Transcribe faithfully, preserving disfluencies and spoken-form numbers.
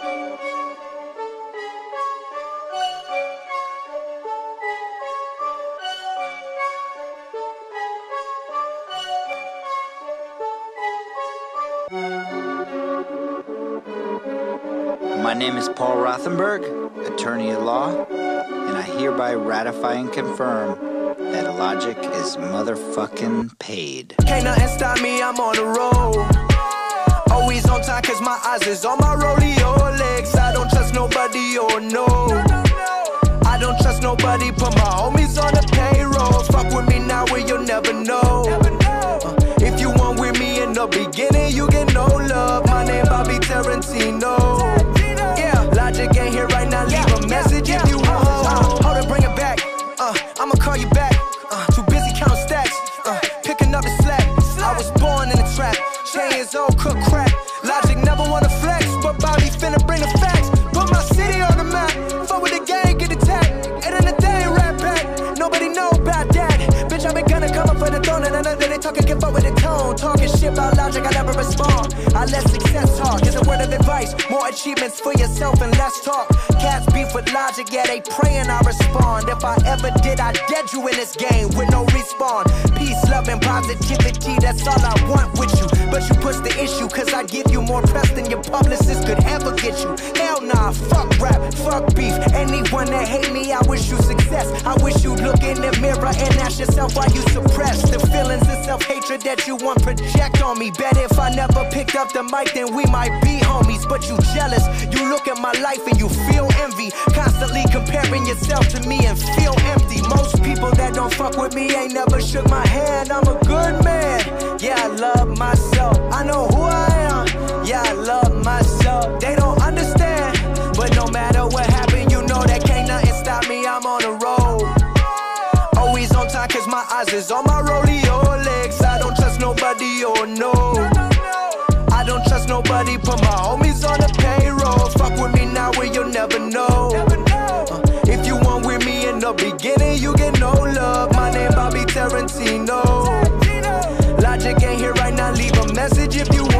My name is Paul Rothenberg, attorney at law, and I hereby ratify and confirm that Logic is motherfucking paid. Can't nothing stop me, I'm on the road. Always on time cause my eyes is on my rodeo legs. I don't trust nobody or no. I don't trust nobody, put my homies on the payroll. Fuck with me now where you'll never know. uh, If you weren't with me in the beginning, you get no love. My name Bobby Tarantino. Yeah, Logic ain't here right now, leave a message if you want. uh, Hold it, bring it back, uh, I'ma call you back. uh, Too busy counting stacks, uh, picking up the slack. I was born in the trap, ten years old, cook crack. Logic never wanna flex, but Bobby finna bring the facts. Put my city on the map, fuck with the gang, get attacked. And then the day rap back, nobody know about that. Bitch, I been gonna come up for the throne, and another they talking, keep up with the tone. Talking shit about Logic, I never respond. I let success talk, is a word of advice. More achievements for yourself and less talk. Cats beef with Logic, yeah, they praying I respond. If I ever did, I dead you in this game with no respawn. Peace, love, and positivity, that's all I want with you. But you push the issue, cause I give you more press than your publicist could ever get you. Hell nah, fuck rap, fuck beef. Anyone that hate me, I wish you success. I wish you look in the mirror and ask yourself why you suppress the feelings of self-hatred that you want project on me. Bet if I never picked up the mic, then we might be homies. But you jealous, you look at my life and you feel envy. Constantly comparing yourself to me and feel empty. Most people that don't fuck with me ain't never shook my hand. I'm a good man, yeah, I love myself. I know who I am, yeah, I love myself. They don't understand, but no matter what happened, you know that can't nothing stop me, I'm on the road. Always on time cause my eyes is on my rodeo legs. I don't trust nobody or no. I don't trust nobody, put my homies on the payroll. Fuck with me now where you'll never know. uh, If you weren't with me in the beginning, you get no love. My name Bobby Tarantino. Logic ain't here right now, leave a message if you